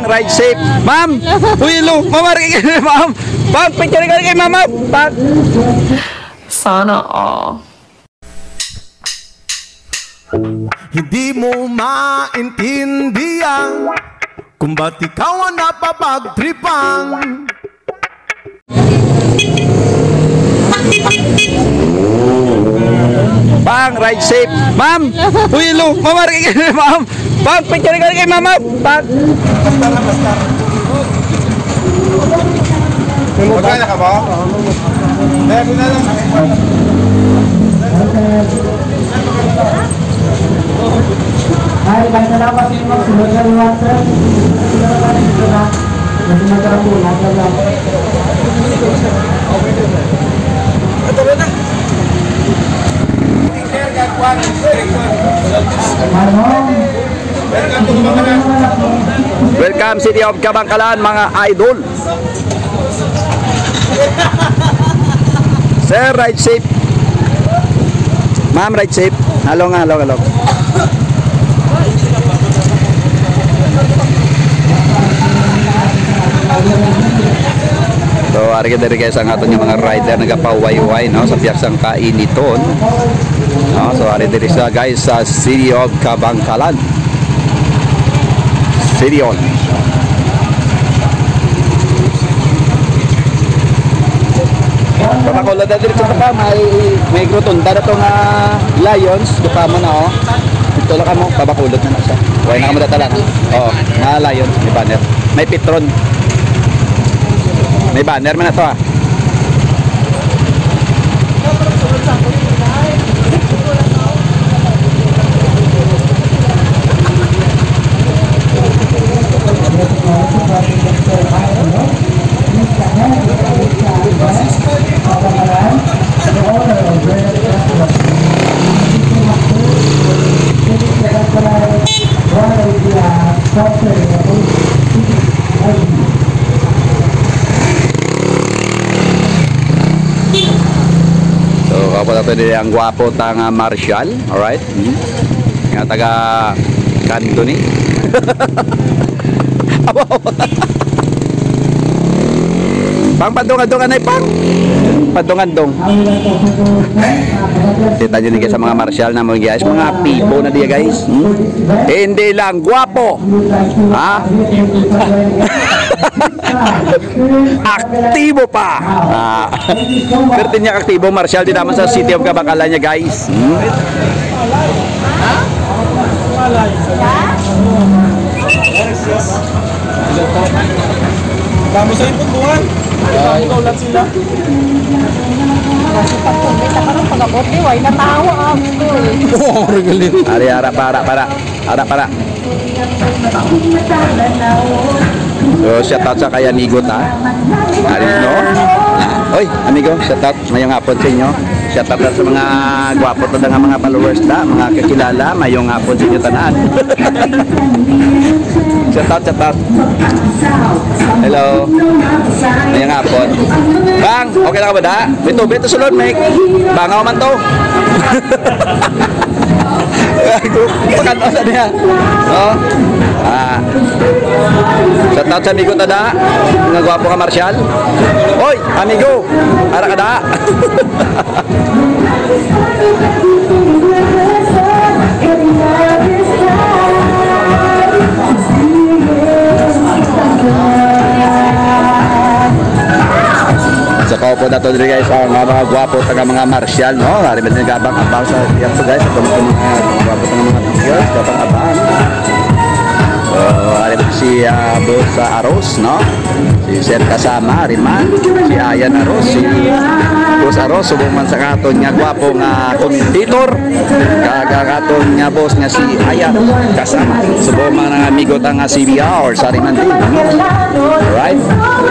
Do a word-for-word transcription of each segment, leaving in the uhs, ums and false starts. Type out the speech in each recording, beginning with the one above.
ride safe. Ma'am, uy, lo, mamari ka na, ma'am. Pag, picture ka kay mama. Pag. Sana all. Hindi mo maintindihan kung ba't ikaw ang napapagtripang. Pang, ride safe. Ma'am, uy, lo, mamari ka na, ma'am. Pag, picture ka kay mama. Pag. Magkala ka ba? Eh, muna lang. Ay, kahit nalapas yung mga sunod na water, hindi na naman ito na kasi nagkarapunan na lang. Ito ba na? Sir, gagawin. Welcome City of Kabangkalan mga idol. Sir, ride safe. Ma'am, ride safe. Halong, halong, halong. So, ari ka dari guys ang aton yung mga rider nagapaway-way no sa piyaksang kainiton. No, so ari diri sa guys sa City of Kabangkalan. City on. Papakulo na dito pa may may grotunda na tong uh, Lions, duka mo na oh. Ito lang mo papakulot na na siya. Way na mo datala. Oh, na Lions, may banner. May Petron. May banner man na to ah. Ito din ang gwapo tang uh, Marshall, alright? Mm-hmm. Nga taga kanto ni. Pang padungan-dungan ay pang. Padungan-dong. Kita nyo din sa mga Marshall na mga guys, mga pipo na diya guys. Hmm? Hindi lang gwapo. Ha? Aktibo pa. Ah. Pero tinya aktibo Marshall din naman sa City of Kabangkalan niya guys. Hmm? Dami sa ipon buwan. Ay, ulat sila. Kasi pag-tubig na parang pag-abot di, way natawa ako eh. Oo, regalit. Ari, ara, para, para. Ara, para. So, shout out sa kay amigo ta. Ari, no? Oy, amigo, shout out. Mayong hapon sa inyo. Shout out sa mga gwapo to nga mga followers ta, mga kakilala. Mayong hapon sa inyo tanan. Shout out, shout out. Hello. Mayong hapon. Bang, okay lang ka ba da? Bito, bito sulod, Mike. Bangaw man to. Pakan sa niya. Oh. Ah. Shout out sa amigo tada. Nga gwapo ka Marshall. Oy, amigo. Ara ka da. Sa kaupo na to dito guys, ang mga gwapo taga mga Marshall, no? Hari ba nagabang-abang sa tiyak to guys, sa mga gwapo taga mga pictures, gabang-abang. Oh, hari ba si uh, Boss uh, Aros, no? Si Sir kasama, Riman, si Ayan Aros, si Boss Aros, subong man sa katon nga gwapo nga komentator, kagakaton nga boss nga si Ayan kasama, subong man nga amigo ta nga C B R sa Riman din, no? Alright?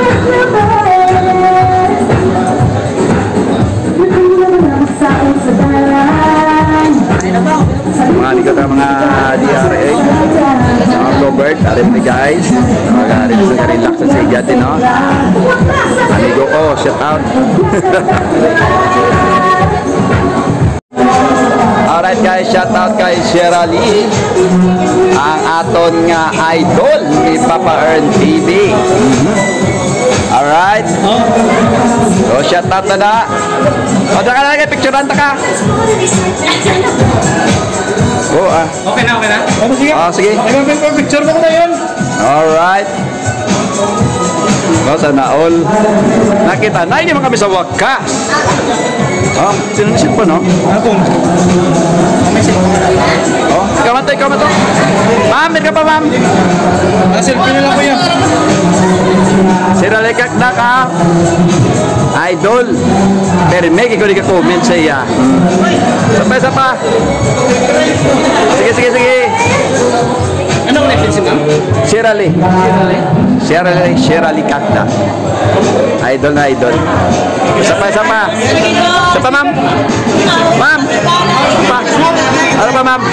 Mga amigo ka mga D R A, mga Robert, arim ni guys, mga arim sa relax sa siya din, no? Amigo ko, shout out. Alright guys, shout out kay Sierra Lee, ang aton nga idol ni Papa Earn T V. Alright. So shout out na na. O daka na lagi, picturean ta ka. Oh ah. Okay na, okay na. Oh, sige. Oh, sige. Picture mo ko na yun. Alright. Oh, sana all. Nakita na, hindi mo kami sa wakas. Oh, sinusin po, no? Ako. Oh, ikaw man to, ikaw man to. Ma'am, meron ka pa, ma'am. Ah, selfie na lang ko yan. Siralikak na ka. Idol. Pero may ikaw di ka comment sa iya. Sapa, sapa. Sige, sige, sige. Ano ko na-feel si ma'am? Sierra Lee. Sierra Lee, Sierra Lee Kakda. Idol na idol. Sapa, sapa. Sapa, ma'am. Ma'am. Sapa. Ano pa, ma'am?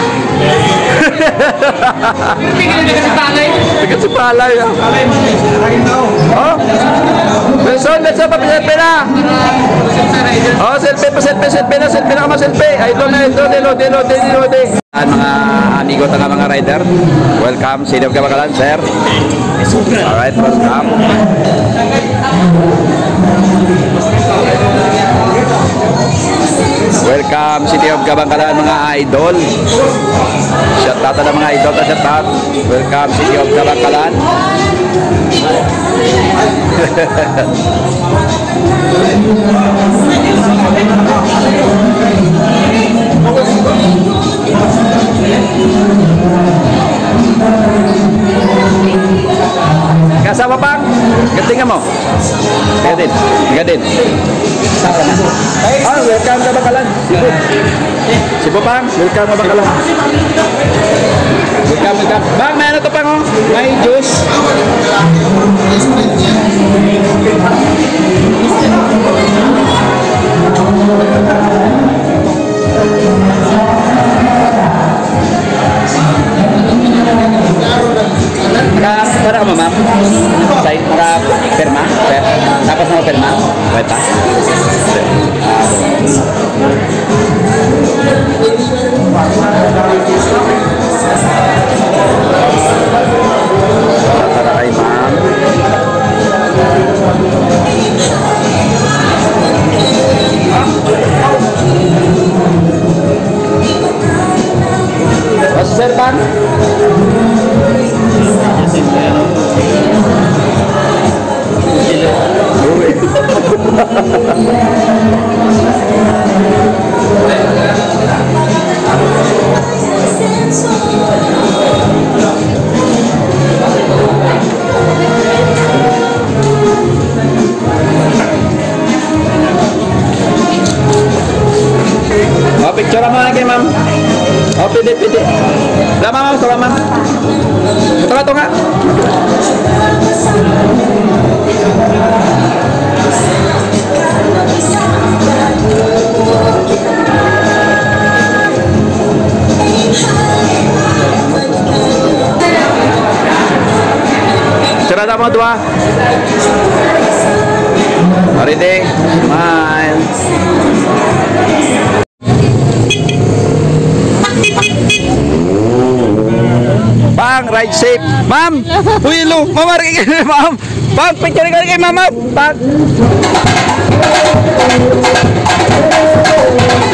Tingnan na sa palay. Tigat si palay. ah. Oh. Benson, benson pa, selfie na. Oh, selfie pa, selfie, selfie na, selfie na ka selfie. Idol na idol, dilo, dilo, dilo, dilo. Mga amigo tanga mga rider, welcome sa City of Kabakalan, sir. Alright, welcome. Welcome City of Kabakalan mga idol. Shout out na mga idol, shout out. Welcome City of Kabakalan. Kasama pang? Gatingan mo? Gadin, gadin. Ah, welcome ka Bakalan. Sibo. Sibo pang, welcome ka Bakalan. Welcome, welcome. Bang, may ano to pang oh? May juice. Para ka ma'am? Say, para perma? Tapos na perma? Wait pa? Para kay ma'am. Mas sir bang? Oh, picture mo lagi, ma'am. Oh, pidi, pidi. Lama, ma'am. Ito, ma'am. Ito nga, ito nga. Cerita mo dua. Mari deh, smile. Bang, ride safe. Ma'am, uy, lo, mama, ma'am. Bang, picture ka kay mama. Bang.